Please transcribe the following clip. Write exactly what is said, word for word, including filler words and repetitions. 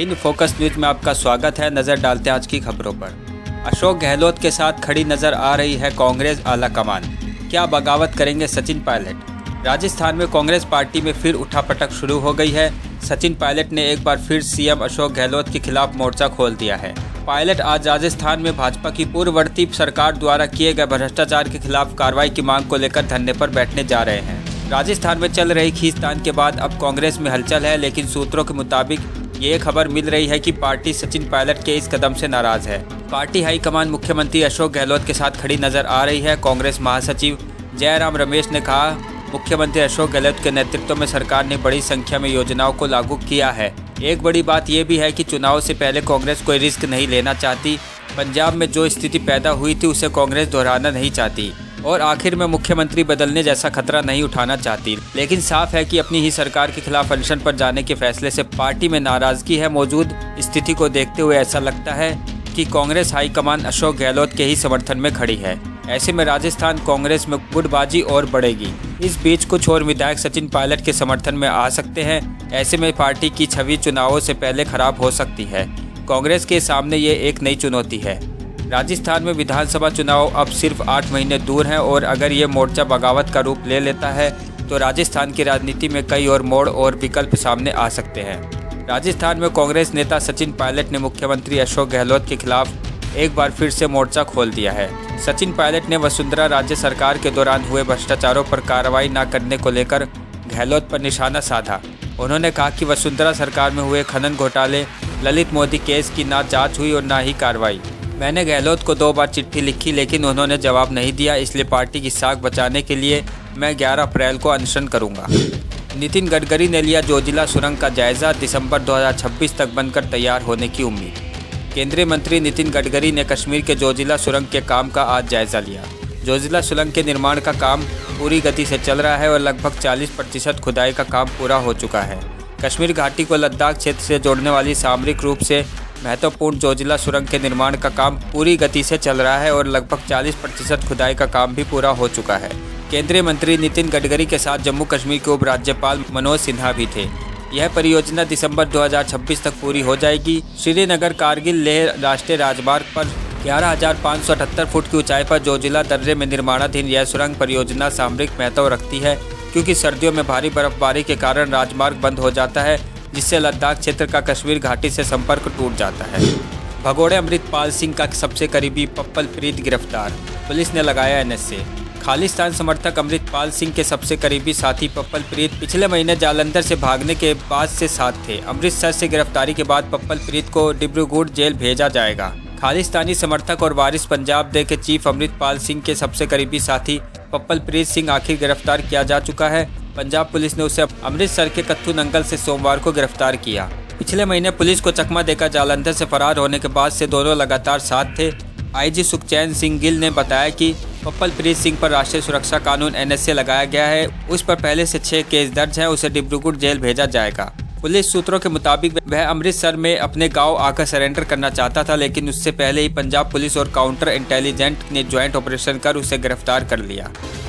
In focus news में आपका स्वागत है। नजर डालते हैं आज की खबरों पर। अशोक गहलोत के साथ खड़ी नजर आ रही है कांग्रेस आला कमान। क्या बगावत करेंगे सचिन पायलट? राजस्थान में कांग्रेस पार्टी में फिर उठापटक शुरू हो गई है। सचिन पायलट ने एक बार फिर सीएम अशोक गहलोत के खिलाफ मोर्चा खोल दिया है। पायलट आज राजस्थान में भाजपा की पूर्ववर्ती सरकार द्वारा किए गए भ्रष्टाचार के खिलाफ कार्रवाई की मांग को लेकर धरने पर बैठने जा रहे हैं। राजस्थान में चल रही खींचतान के बाद अब कांग्रेस में हलचल है, लेकिन सूत्रों के मुताबिक ये खबर मिल रही है कि पार्टी सचिन पायलट के इस कदम से नाराज है। पार्टी हाईकमान मुख्यमंत्री अशोक गहलोत के साथ खड़ी नजर आ रही है। कांग्रेस महासचिव जयराम रमेश ने कहा, मुख्यमंत्री अशोक गहलोत के नेतृत्व में सरकार ने बड़ी संख्या में योजनाओं को लागू किया है। एक बड़ी बात यह भी है कि चुनाव से पहले कांग्रेस कोई रिस्क नहीं लेना चाहती। पंजाब में जो स्थिति पैदा हुई थी उसे कांग्रेस दोहराना नहीं चाहती और आखिर में मुख्यमंत्री बदलने जैसा खतरा नहीं उठाना चाहती। लेकिन साफ है कि अपनी ही सरकार के खिलाफ अनशन पर जाने के फैसले से पार्टी में नाराजगी है। मौजूद स्थिति को देखते हुए ऐसा लगता है कि कांग्रेस हाईकमान अशोक गहलोत के ही समर्थन में खड़ी है। ऐसे में राजस्थान कांग्रेस में गुटबाजी और बढ़ेगी। इस बीच कुछ और विधायक सचिन पायलट के समर्थन में आ सकते हैं। ऐसे में पार्टी की छवि चुनावों से पहले खराब हो सकती है। कांग्रेस के सामने ये एक नई चुनौती है। राजस्थान में विधानसभा चुनाव अब सिर्फ आठ महीने दूर हैं और अगर ये मोर्चा बगावत का रूप ले लेता है तो राजस्थान की राजनीति में कई और मोड़ और विकल्प सामने आ सकते हैं। राजस्थान में कांग्रेस नेता सचिन पायलट ने मुख्यमंत्री अशोक गहलोत के खिलाफ एक बार फिर से मोर्चा खोल दिया है। सचिन पायलट ने वसुंधरा राज्य सरकार के दौरान हुए भ्रष्टाचारों पर कार्रवाई न करने को लेकर गहलोत पर निशाना साधा। उन्होंने कहा कि वसुंधरा सरकार में हुए खनन घोटाले, ललित मोदी केस की ना जाँच हुई और न ही कार्रवाई। मैंने गहलोत को दो बार चिट्ठी लिखी लेकिन उन्होंने जवाब नहीं दिया, इसलिए पार्टी की साख बचाने के लिए मैं ग्यारह अप्रैल को अनशन करूंगा। नितिन गडकरी ने लिया जोजिला सुरंग का जायजा, दिसंबर दो हज़ार छब्बीस तक बनकर तैयार होने की उम्मीद। केंद्रीय मंत्री नितिन गडकरी ने कश्मीर के जोजिला सुरंग के काम का आज जायजा लिया। जोजिला सुरंग के निर्माण का काम पूरी गति से चल रहा है और लगभग चालीस प्रतिशत खुदाई का काम पूरा हो चुका है। कश्मीर घाटी को लद्दाख क्षेत्र से जोड़ने वाली सामरिक रूप से महत्वपूर्ण जोजिला सुरंग के निर्माण का काम पूरी गति से चल रहा है और लगभग चालीस प्रतिशत खुदाई का काम भी पूरा हो चुका है। केंद्रीय मंत्री नितिन गडकरी के साथ जम्मू कश्मीर के उपराज्यपाल मनोज सिन्हा भी थे। यह परियोजना दिसंबर दो हज़ार छब्बीस तक पूरी हो जाएगी। श्रीनगर कारगिल लेह राष्ट्रीय राजमार्ग पर ग्यारह हज़ार पाँच सौ अठहत्तर फुट की ऊंचाई पर जोजिला दर्रे में निर्माणाधीन यह सुरंग परियोजना सामरिक महत्व रखती है, क्योंकि सर्दियों में भारी बर्फबारी के कारण राजमार्ग बंद हो जाता है, जिससे लद्दाख क्षेत्र का कश्मीर घाटी से संपर्क टूट जाता है। भगोड़े अमृतपाल सिंह का सबसे करीबी पप्पल प्रीत गिरफ्तार, पुलिस ने लगाया एनएसए। खालिस्तान समर्थक अमृतपाल सिंह के सबसे करीबी साथी पप्पल प्रीत पिछले महीने जालंधर से भागने के बाद से साथ थे। अमृतसर से गिरफ्तारी के बाद पप्पल प्रीत को डिब्रूगढ़ जेल भेजा जाएगा। खालिस्तानी समर्थक और वारिस पंजाब दे के चीफ अमृतपाल सिंह के सबसे करीबी साथी पप्पल प्रीत सिंह आखिर गिरफ्तार किया जा चुका है। पंजाब पुलिस ने उसे अमृतसर के कत्थू नंगल से सोमवार को गिरफ्तार किया। पिछले महीने पुलिस को चकमा देकर जालंधर से फरार होने के बाद से दोनों लगातार साथ थे। आईजी सुखचैन सिंह गिल ने बताया कि पप्पल प्रीत सिंह पर राष्ट्रीय सुरक्षा कानून एनएसए लगाया गया है। उस पर पहले से छह केस दर्ज हैं। उसे डिब्रूगढ़ जेल भेजा जाएगा। पुलिस सूत्रों के मुताबिक वह अमृतसर में अपने गांव आकर सरेंडर करना चाहता था, लेकिन उससे पहले ही पंजाब पुलिस और काउंटर इंटेलिजेंट ने ज्वाइंट ऑपरेशन कर उसे गिरफ्तार कर लिया।